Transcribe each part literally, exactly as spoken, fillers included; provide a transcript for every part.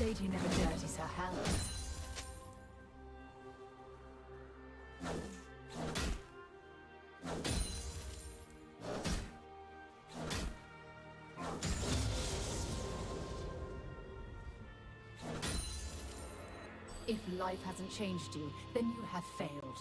lady never dirties her hands. If life hasn't changed you, then you have failed.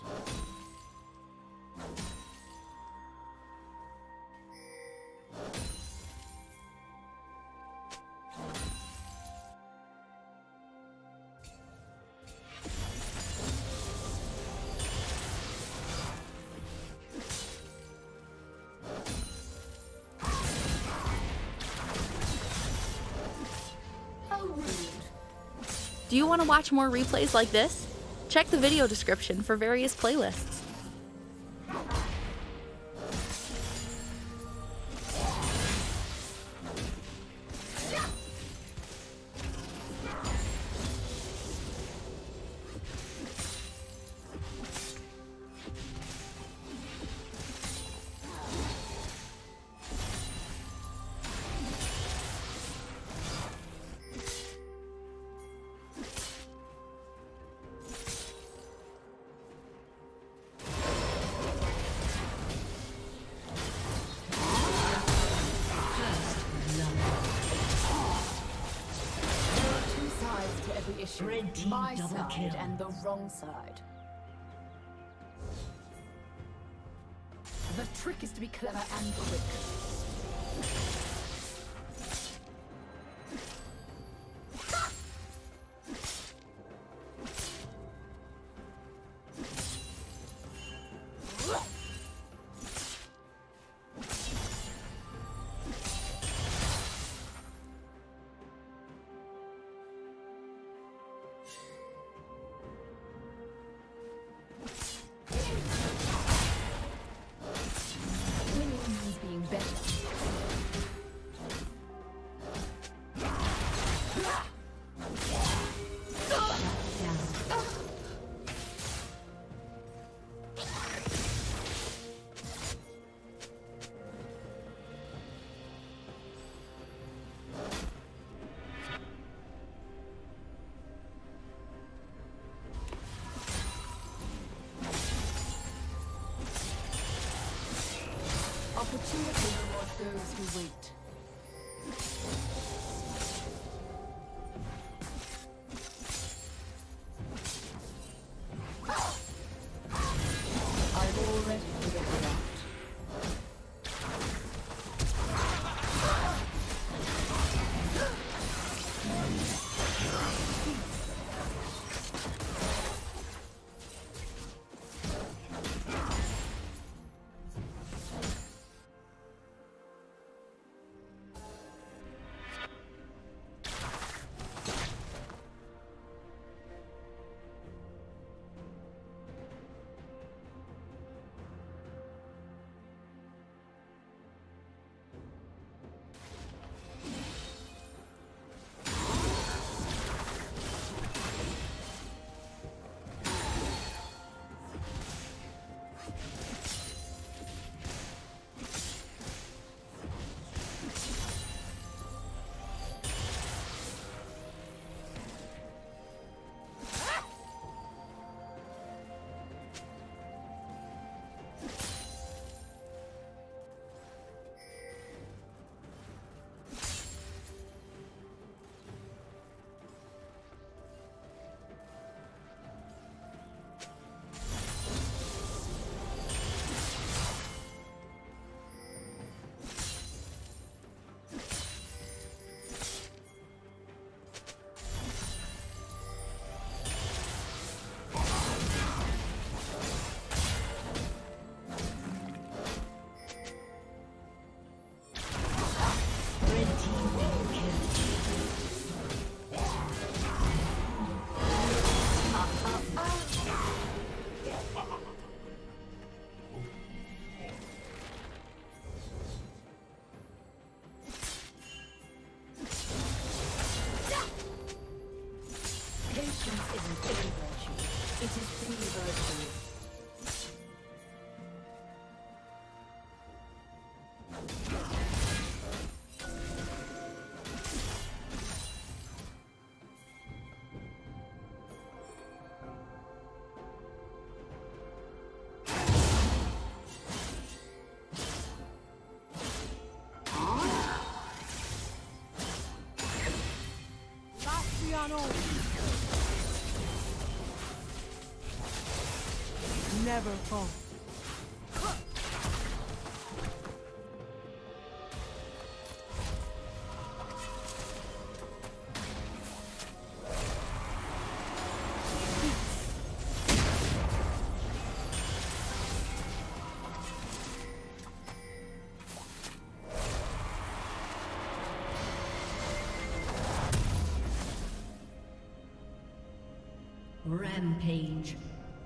Do you want to watch more replays like this? Check the video description for various playlists. Red team my side kill. And the wrong side. The trick is to be clever and quick. Opportunity for those who wait. I've already figured it out. Tunnel. Never fall. Rampage.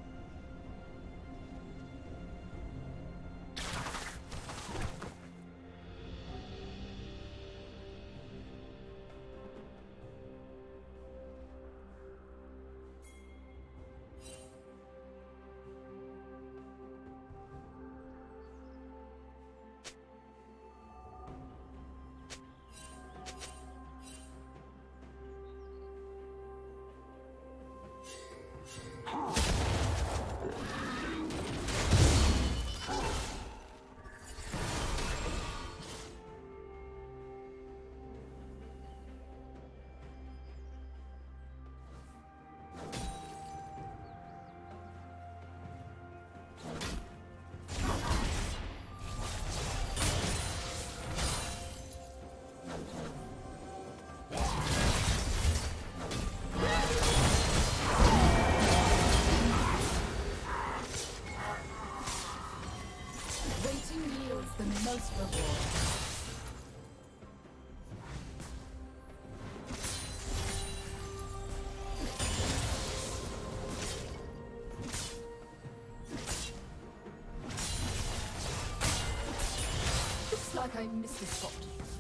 Most reward. Looks like I missed a spot.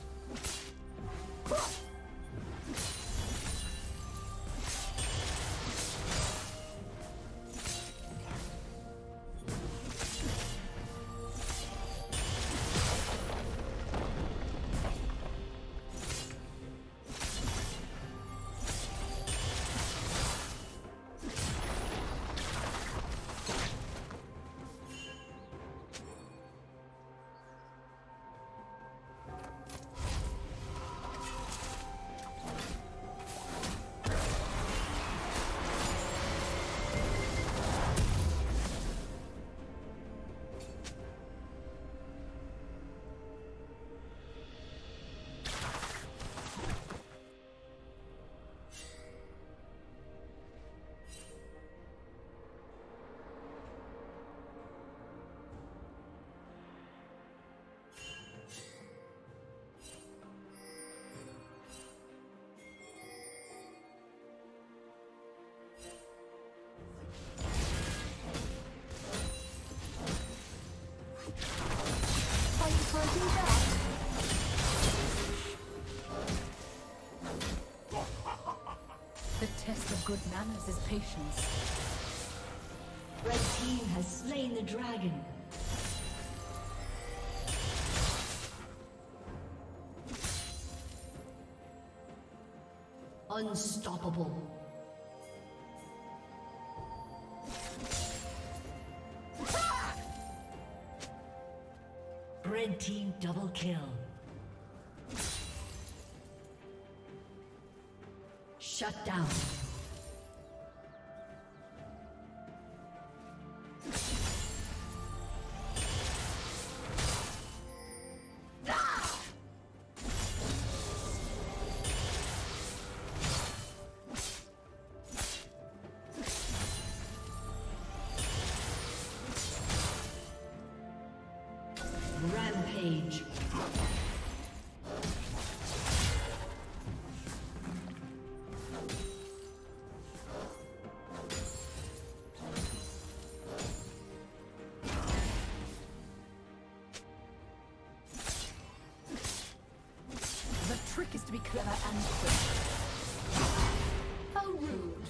The test of good manners is patience. Red team has slain the dragon. Unstoppable. Red team double kill. Shut down. Rampage. The trick is to be clever and quick. How rude.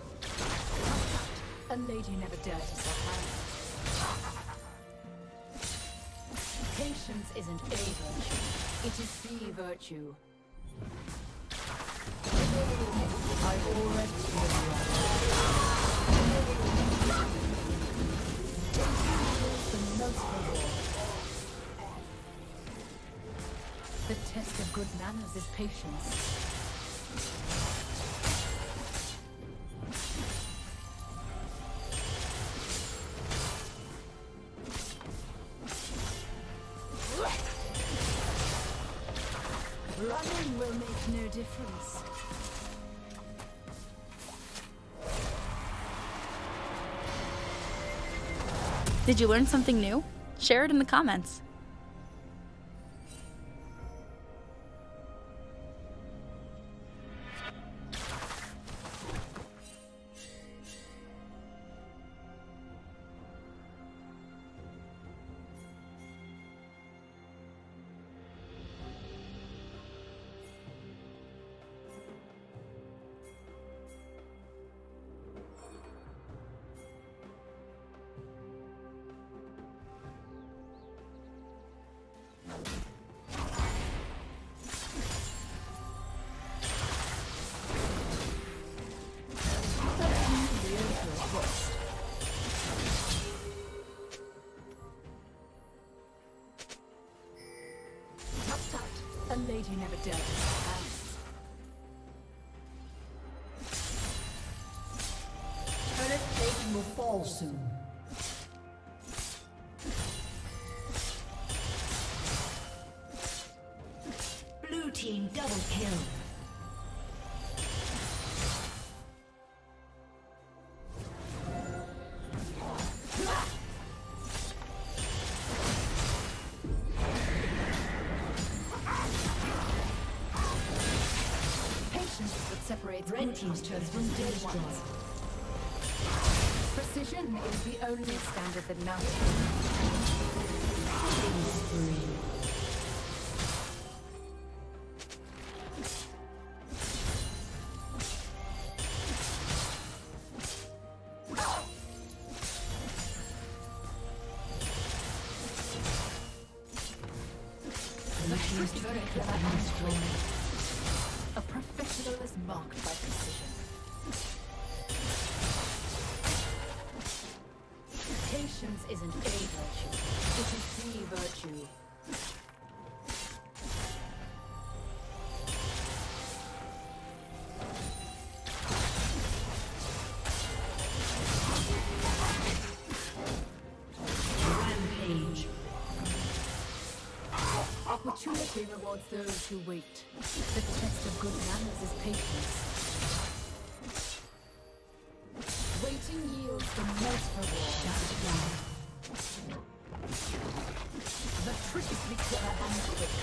A lady never dirties her hands. Patience isn't a virtue, it is the virtue. I already feel the most reward. The test of good manners is patience. Running will make no difference. Did you learn something new? Share it in the comments. A lady never dealt with her hands. Turret plate will fall soon. Blue team double kill. Separates Red team's turret has been destroyed. Precision is the only standard that matters. Blue team's turret has been destroyed. A professional is marked by precision. Patience isn't a virtue, it is the virtue. Rampage. Opportunity rewards those who wait. The test of good manners is patience. Waiting yields the most reward. The trick is to be clever and quick.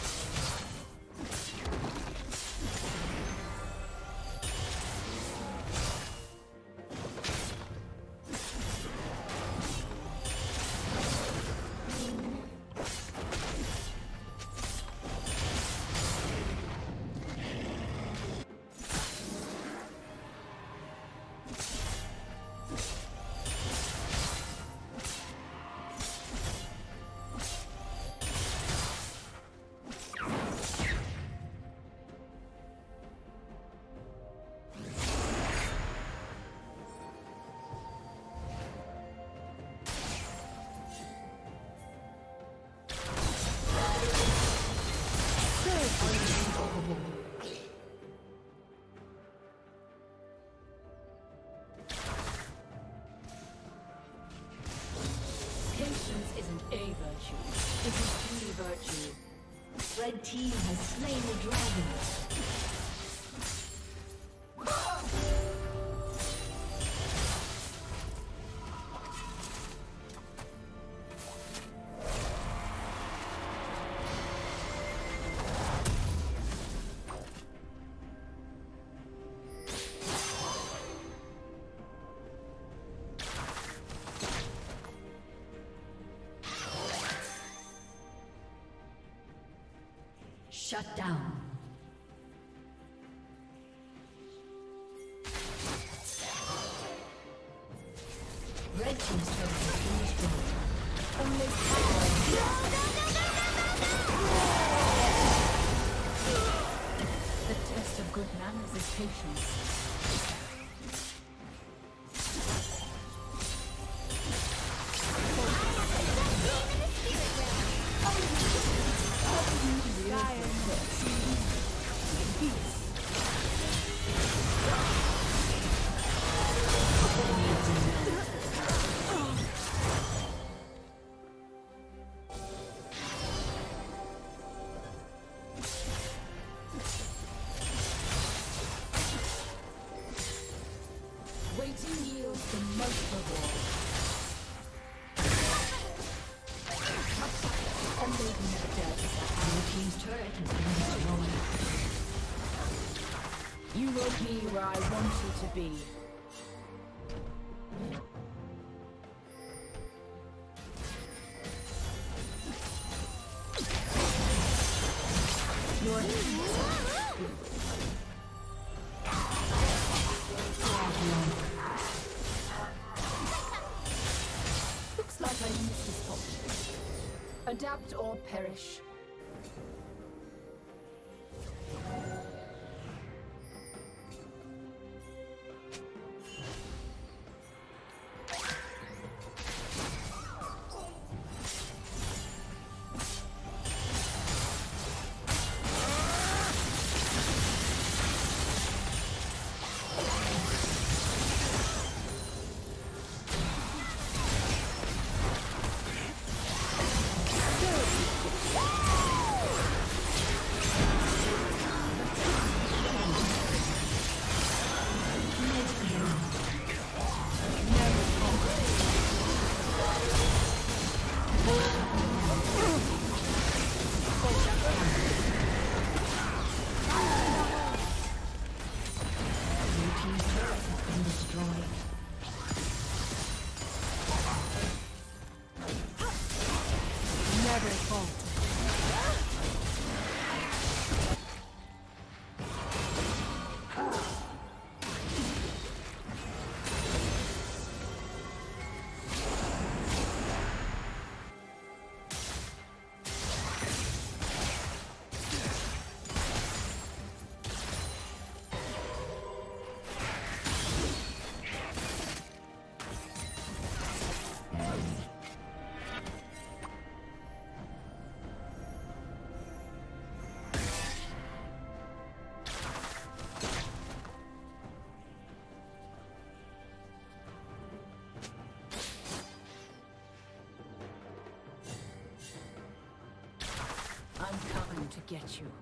Patience isn't a virtue, it is the virtue. Red team has slain the dragon. Shut down. Red team's turret has been destroyed. Only the test of good manners is patience. You will be where I want you to be. Your looks like I missed this spot. Adapt or perish. I'm coming to get you.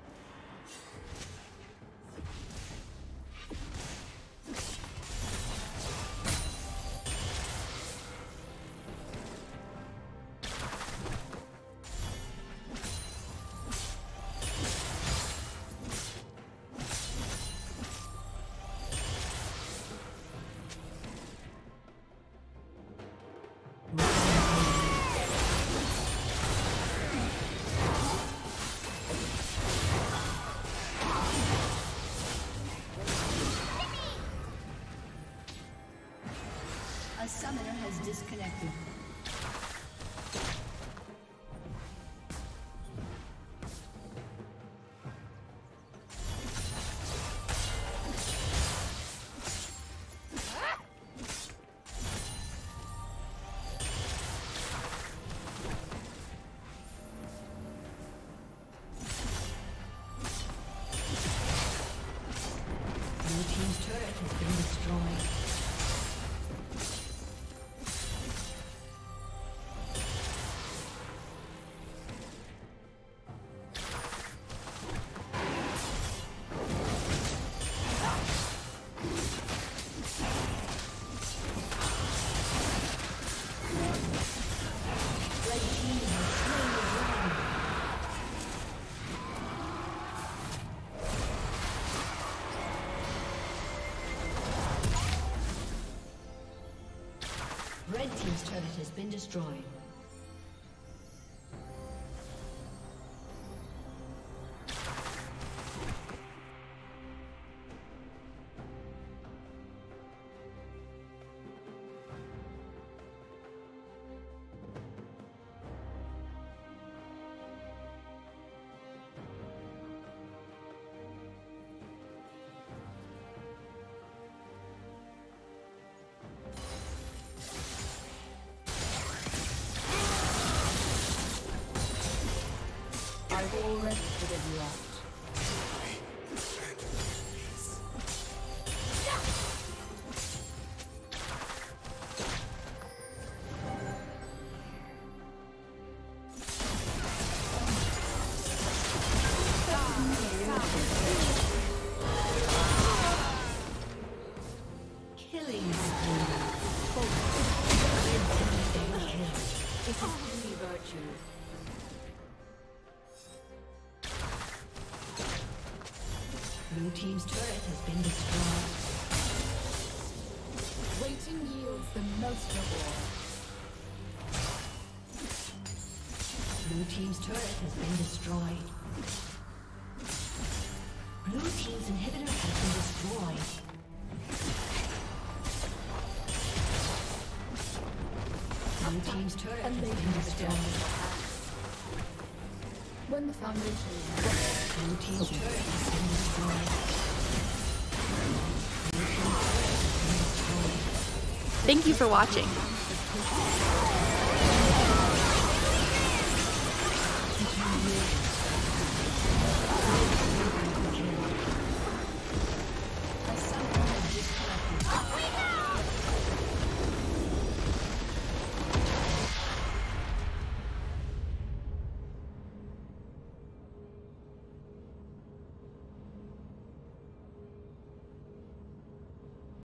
A summoner has disconnected. Blue team's turret has been destroyed. Red team's turret has been destroyed. I've already figured you out. Killing spree. It is only virtue. Blue team's turret has been destroyed. Waiting yields the most reward. Blue team's turret has been destroyed. Blue team's inhibitor has been destroyed. Blue team's turret has been destroyed. When the foundation is Blue team's turret has been destroyed. Blue team's turret has been destroyed. Thank you for watching.